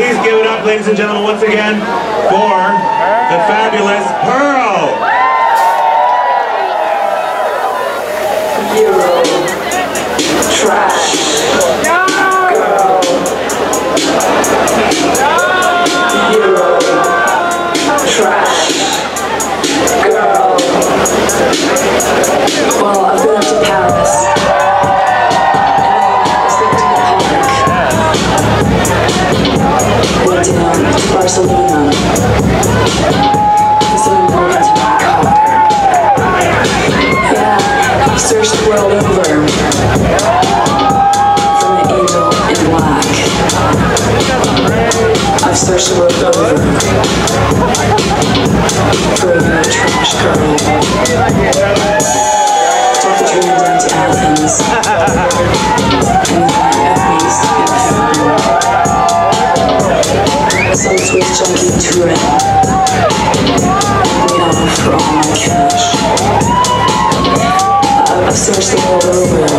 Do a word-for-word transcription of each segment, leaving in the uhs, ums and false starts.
please give it up, ladies and gentlemen, once again for the fabulous Pearl. Euro, trash, girl. Euro, trash, girl. Well, I've been up to Paris. Went down to Barcelona. So I'm going to my car. Yeah, I've searched the world over for an angel in black. I've searched the world over for a trash girl. Took the train down to Athens. And then at least some Swiss junkie Turin made off for all my cash. I've searched the world over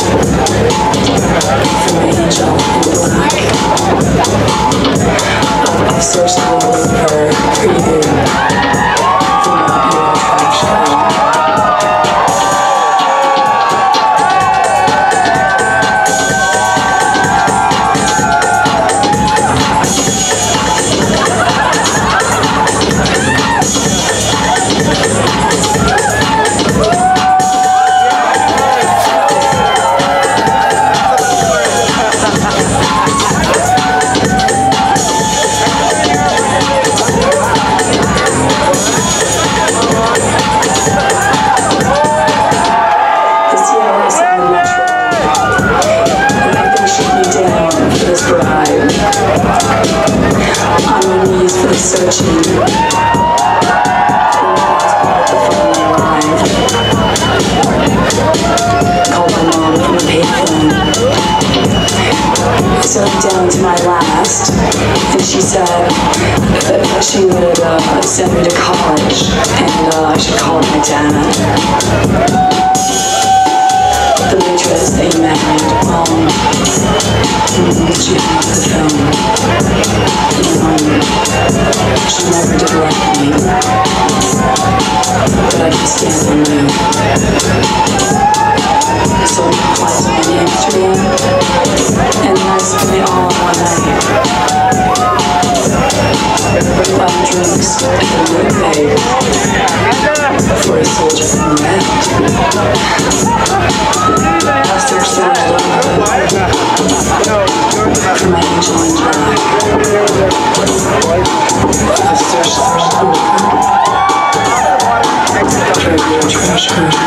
for my angel in black. I've searched the world over for you, for not your trash girl. Searching for the phone arrived. Called my mom from a payphone. So I'm down to my last, and she said that she would uh, send me to college, and uh, I should call my dad. The waitress they married, um, she hung up the phone. Um, she never did like me, but I can stand and move. So I applied my name to me, and I spent it all in one night. Buying drinks at the moon for a soldier from the red. I've searched the world for my angel in black. I've searched the world for your trash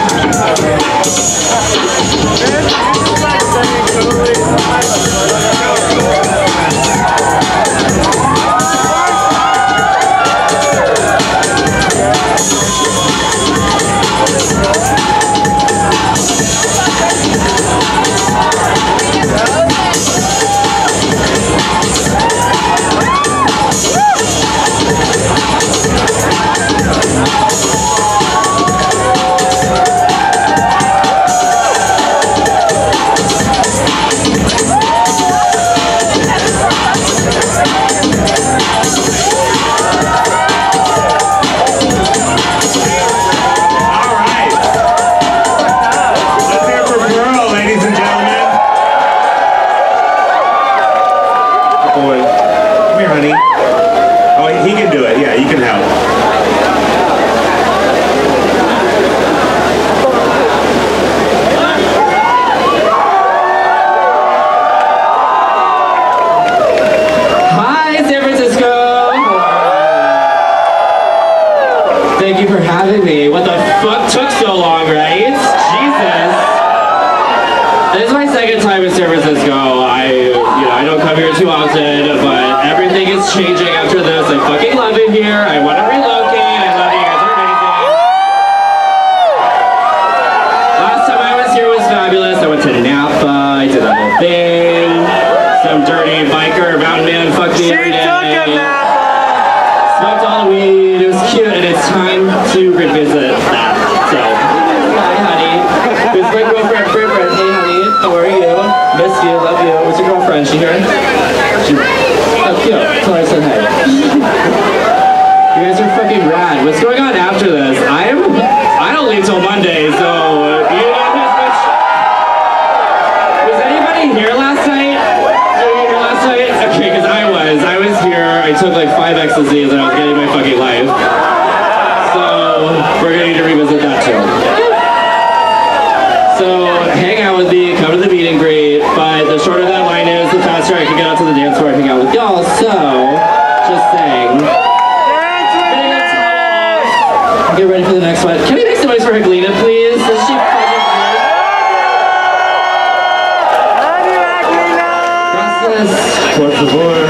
Thank you for having me. What the fuck took so long, right? Jesus. This is my second time in San Francisco. I, you know, I don't come here too often, but everything is changing after this. I fucking love it here. I want to relocate. I love you guys. Are amazing. Last time I was here was fabulous. I went to Napa. I did that whole thing. Some dirty biker mountain man fucked me every day. Smoked all the weed, it was cute, and it's time to revisit that. So, hi honey. Who's my girlfriend, boyfriend? Hey honey, how are you? Miss you, love you. What's your girlfriend? She here? She's so cute. Tell her I said hi. You guys are fucking rad. What's going on after this? I'm, I don't leave till Monday, so you know as much. Was anybody here last night? Were you here last night? Okay, because I was. I was here. I took like five ecstasies and I was getting my fucking life. So we're going to need to revisit that too. So hang out with me, come to the meet and greet, but the shorter that line is, the faster I can get out to the dance floor and hang out with y'all. So, just saying. Get ready for the next one. Can we make some noise for Heglina, please? Is she fucking good? Gracias, por favor.